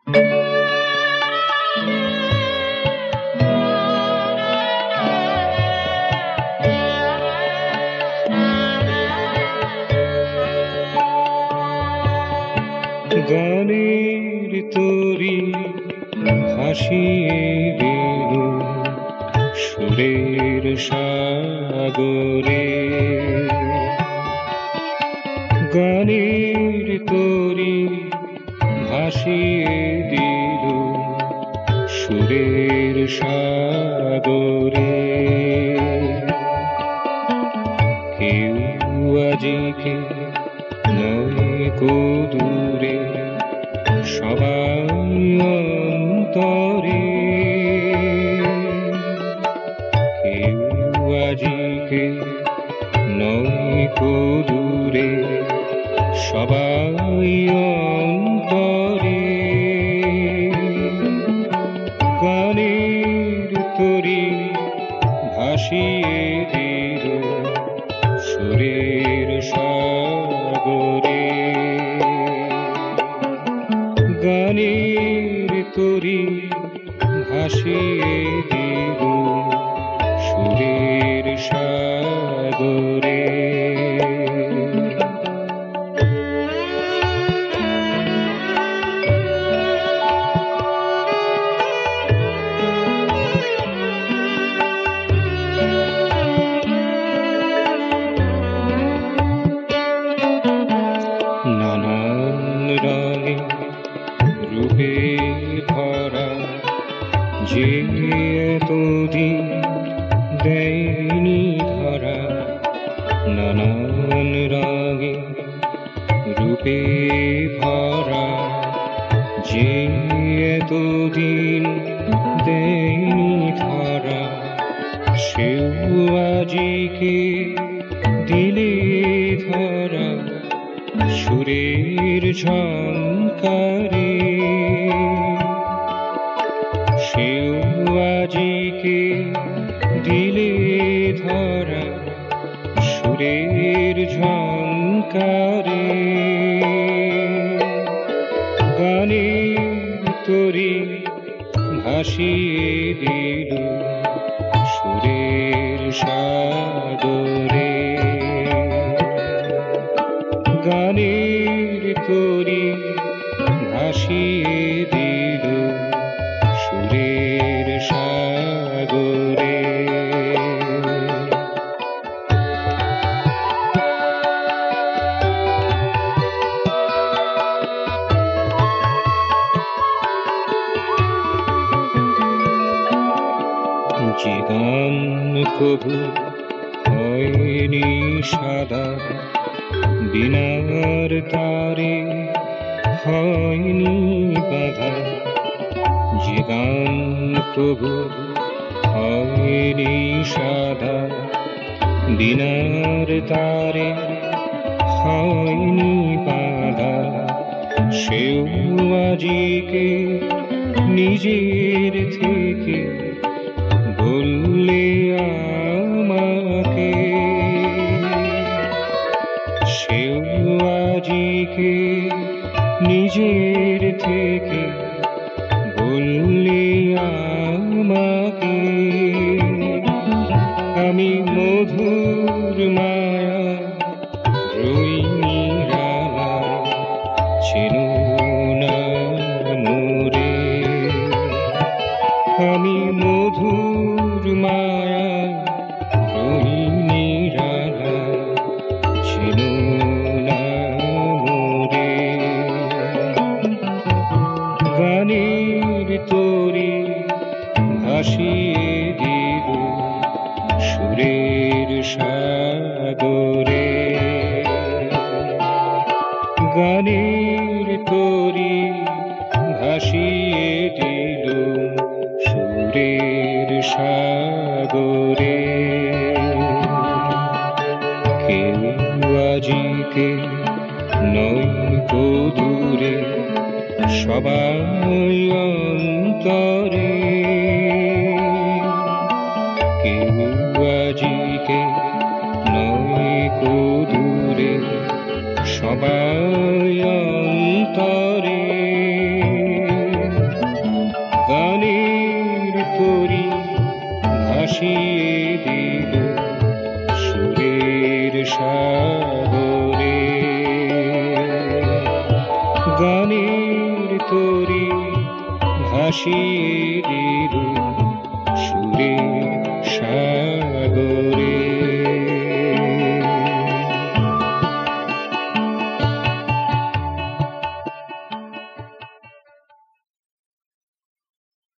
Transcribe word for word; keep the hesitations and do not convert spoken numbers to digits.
গানের তরি ভাসিয়ে দিল সুরের সাগরে, গানের তরি ভাসিয়ে দিল সুরের সাগরে। কেউ আজিকে নয় দূরে, সবাই অন্তরে। কেউ আজিকে নয় দূরে, সবাই অন্তরে। গানের তরি ভাসিয়ে দিল সুরের সাগরে, গানের তরি ভাসিয়ে দিল সুরের সাগরে। নানান রঙে রূপে ভরা যে এতদিন দেয়নি ধরা। নানান রঙে রূপে ভরা যে এতদিন দেয়নি ধরা, সেও আজিকে দিলে ধরা সুরের ঝংকারে। সেও আজিকে দিলে ধরা সুরের ঝংকারে। গানের তরি ভাসিয়ে দিল সুরের সাগরে, গানের তরি ভাসিয়ে দিল সুরের সাগরে। যে গান কবু হয়নি সাদা, বিনার তারে হয়নি বাধা। যে গান কবু হয়নি সাদা, বিনার তারে হয়নি বাধা, সেও আজিকে নিজের থেকে বললে আমাকে। সেও আজিকে নিজের থেকে বললে আমাকে। আমি মধুর মায়া রই নিরালায়, চেনো না মোরে। আমি মধুর মায়া রই নিরালায়, চেনো না মোরে। গানের তরি ভাসিয়ে দিল সুরের সাগরে, গানের তরি ভাসিয়ে দিল সুরের সাগরে। কেউ আজিকে নয় দূরে, সবাই অন্তরে। কেউ আজিকে নয় দূরে, সবাই অন্তরে। দিল সুরের সাগরে। গানের তরি ভাসিয়ে দিল সুরের সাগরে।